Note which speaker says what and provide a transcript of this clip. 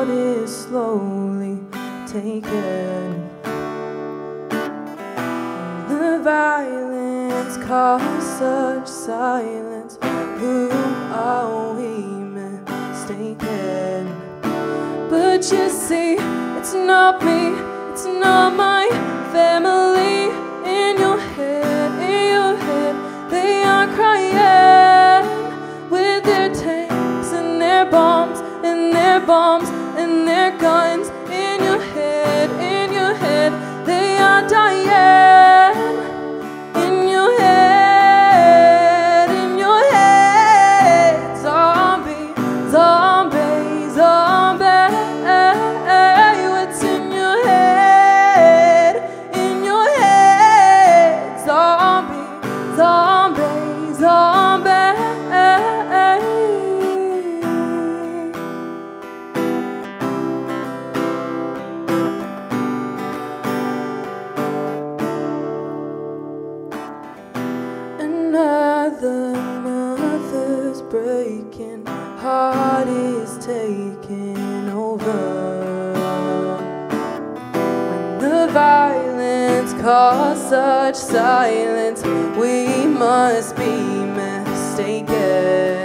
Speaker 1: heart is slowly taken. The violence caused such silence. Who are we mistaken? But you see, it's not me, it's not my family. In your head, they are crying with their tanks and their bombs and their bombs and their guns. In your head, they are dying. In your head, zombie, zombie, zombie. What's in your head, zombie, zombie, zombie. Another mother's breaking heart is taking over. When the violence caused such silence, we must be mistaken.